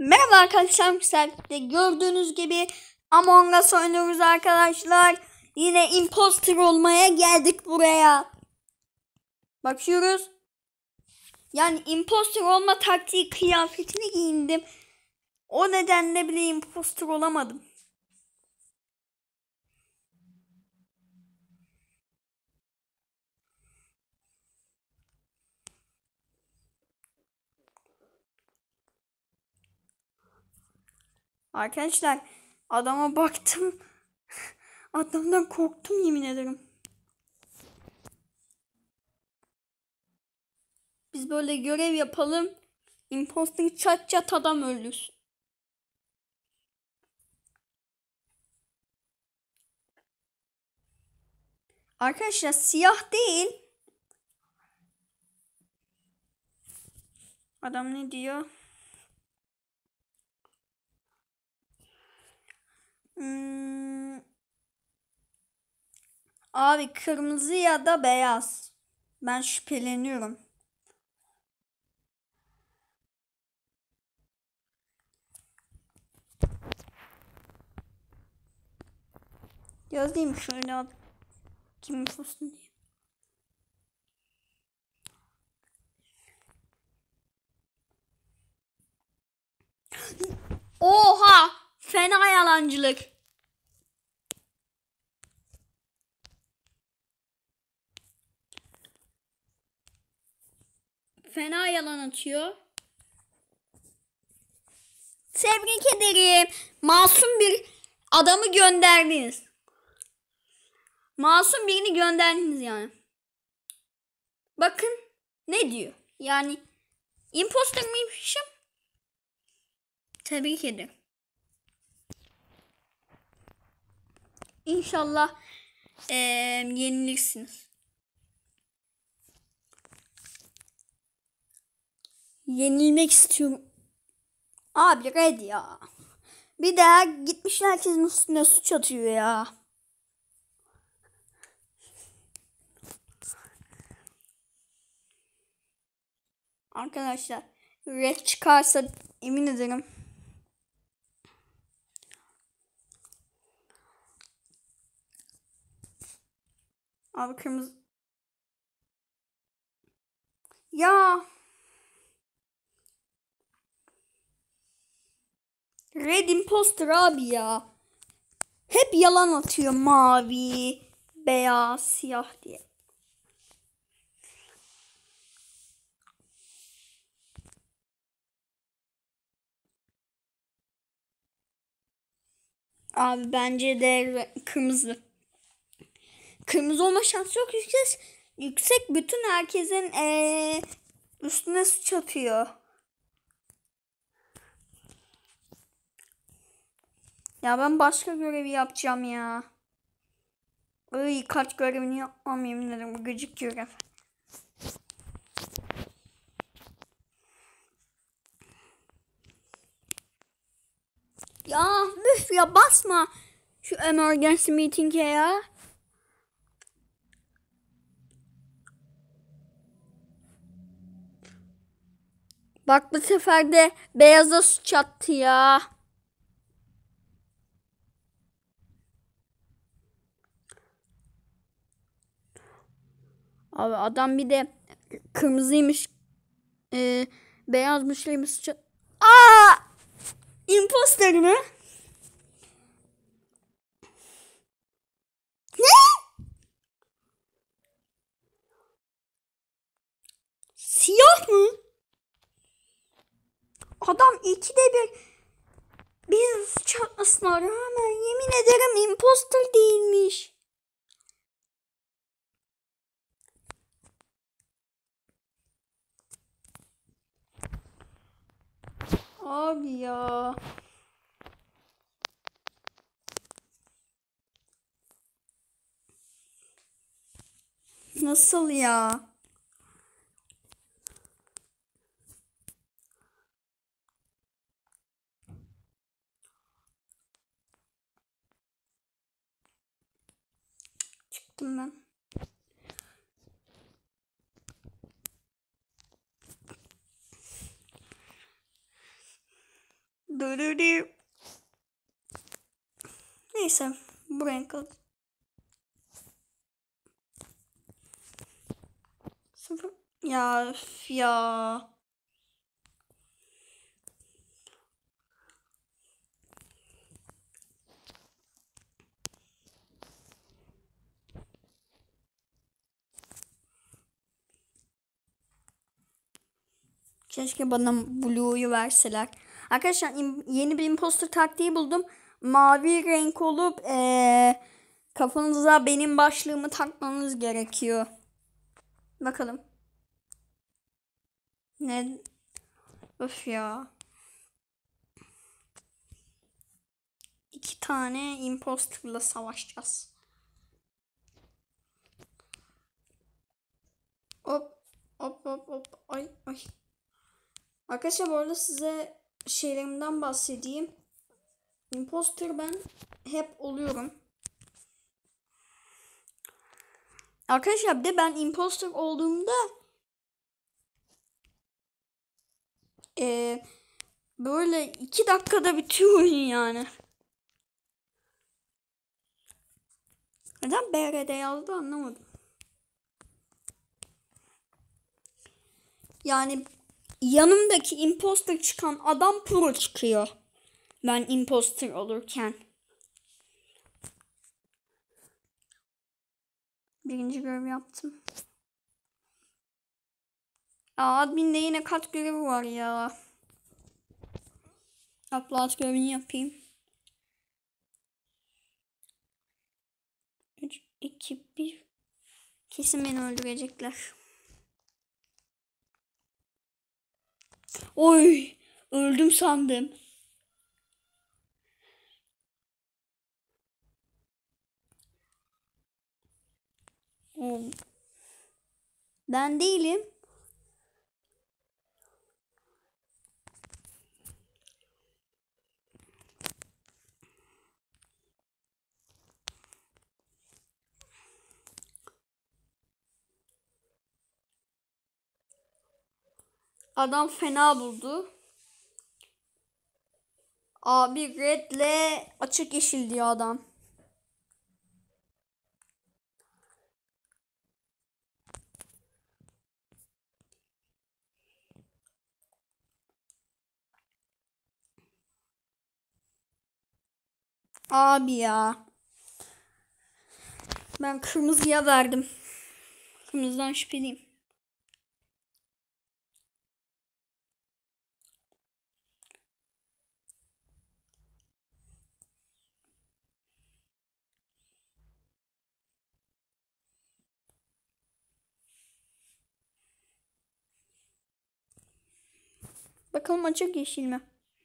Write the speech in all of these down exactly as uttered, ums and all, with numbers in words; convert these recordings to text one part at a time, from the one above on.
Merhaba arkadaşlar, de gördüğünüz gibi Among Us oynuyoruz arkadaşlar. Yine imposter olmaya geldik buraya. Bakıyoruz. Yani imposter olma taktiği kıyafetini giyindim. O nedenle bile imposter olamadım. Arkadaşlar adama baktım. Adamdan korktum, yemin ederim. Biz böyle görev yapalım. Imposter çat çat adam öldürsün. Arkadaşlar siyah değil. Adam ne diyor? Hmm. Abi kırmızı ya da beyaz. Ben şüpheleniyorum. Yazayım şöyle ad kim olsun diye. Oha! Fena yalancılık. Fena yalan atıyor. Tebrik ederim. Masum bir adamı gönderdiniz. Masum birini gönderdiniz yani. Bakın ne diyor. Yani imposter mıymışım? Tebrik ederim. İnşallah ee, yenilirsiniz. Yenilmek istiyorum. Abi red ya. Bir daha gitmiş herkesin üstüne suç atıyor ya. Arkadaşlar red çıkarsa emin ederim. Abi kırmızı. Ya. Red imposter abi ya. Hep yalan atıyor, mavi, beyaz, siyah diye. Abi bence de kırmızı. Kırmızı olma şansı çok yüksek. Yüksek bütün herkesin ee, üstüne suç atıyor. Ya ben başka görevi yapacağım ya. Iy, kaç görevini yapmam, yemin ederim, bu gıcık görev. Ya müf ya, basma şu emergency meeting'e ya. Bak bu sefer de beyaza suç attı ya. Abi adam bir de kırmızıymış, e, beyazmış suç attı. Aa! Imposter mi? Ne? Siyah mı? Adam ikide bir bir suç atmasına rağmen yemin ederim imposter değilmiş. Abi ya. Nasıl ya? Çıktım ben. Dırırı. Neyse bu renk al. Sıfır. Ya üf ya. Keşke bana Blue'yu verseler. Arkadaşlar yeni bir imposter taktiği buldum. Mavi renk olup ee, kafanıza benim başlığımı takmanız gerekiyor. Bakalım. Ne? Öf ya. İki tane imposterla savaşacağız. Hop hop hop hop. Ay ay. Arkadaşlar bu arada size şeylerimden bahsedeyim. Imposter ben hep oluyorum. Arkadaşlar bir de ben imposter olduğumda e, böyle iki dakikada bitiyor oyun yani. Neden B R D yazdı anlamadım. Yani yanımdaki imposter çıkan adam pro çıkıyor. Ben imposter olurken. Birinci görev yaptım. Aa, adminde yine kat görevi var ya. Upload görevini yapayım. üç, iki, bir. Kesin beni öldürecekler. Oy! Öldüm sandım. Oh. Ben değilim. Adam fena buldu. Abi redle açık yeşil diyor adam. Abi ya. Ben kırmızıya verdim. Kırmızıdan şüpheliyim. Bakalım açık yeşil mi?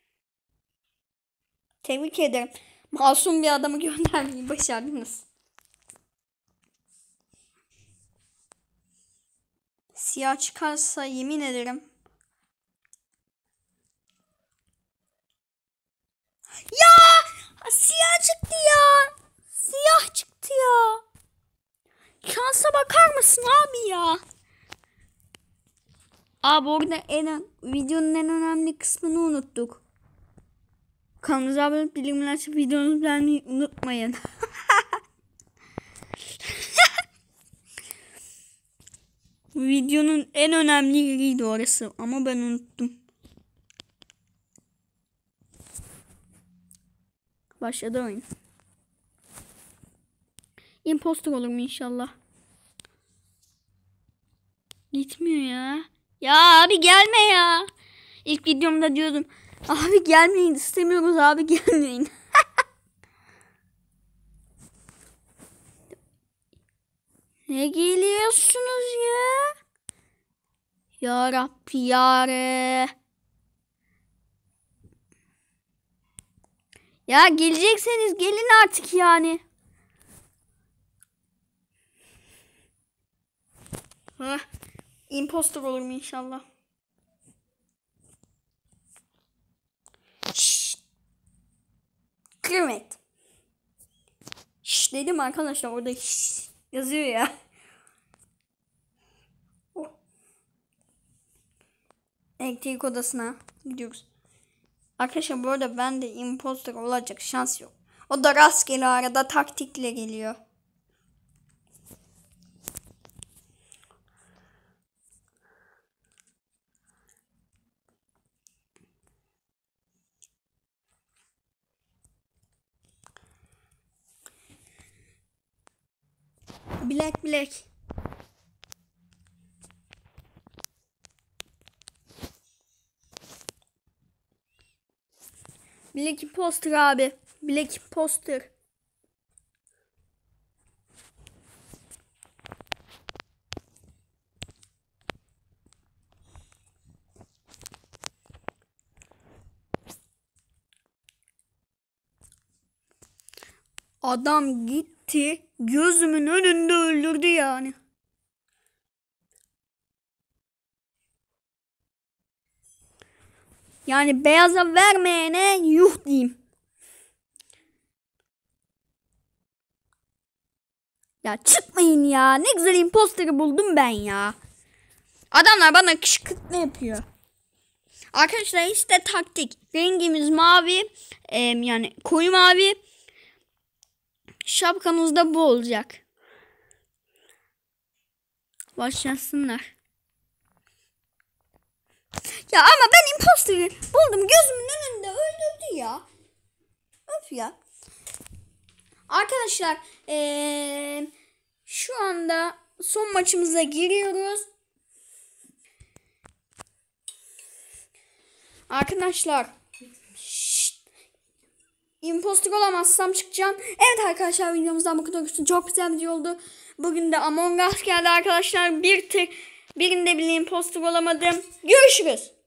Tebrik ederim. Masum bir adamı göndermeyi başardınız. Siyah çıkarsa yemin ederim. Ya! Siyah çıktı ya. Siyah çıktı ya. Şansa bakar mısın abi ya? Abi orada en, videonun en önemli kısmını unuttuk. Kanalımıza abone olup bildirimleri açıp videomuzu beğenmeyi unutmayın. Videonun en önemli yeriydi orası ama ben unuttum. Başladı oyun. Imposter olur mu inşallah? Gitmiyor ya. Ya abi gelme ya. İlk videomda diyordum. Abi gelmeyin istemiyoruz abi gelmeyin. Ne geliyorsunuz ya? Ya Rabbi yare. Ya gelecekseniz gelin artık yani. Heh. Imposter olur mu inşallah? Şşt. Kırmet. Şşt dedim arkadaşlar orada şşt yazıyor ya. Oh. Elektrik odasına gidiyoruz. Arkadaşlar bu arada ben de imposter olacak şans yok. O da rastgele arada taktikle geliyor. Bilek bilek. Bilek imposter abi. Bilek imposter. Adam gitti. Gözümün önünde öldürdü yani. Yani beyaza vermeyene yuh diyeyim. Ya çıkmayın ya. Ne güzel imposteri buldum ben ya. Adamlar bana kışkırtma yapıyor. Arkadaşlar işte taktik. Rengimiz mavi. E, yani koyu mavi. Şapkamız da bu olacak. Başlasınlar. Ya ama ben imposteri buldum. Gözümün önünde öldürdü ya. Öf ya. Arkadaşlar ee, şu anda son maçımıza giriyoruz. Arkadaşlar şşt, imposter olamazsam çıkacağım. Evet arkadaşlar videomuzdan bu kadar olsun. Çok güzel bir video oldu. Bugün de Among Us geldi arkadaşlar. Bir tek birinde bile imposter olamadım. Görüşürüz.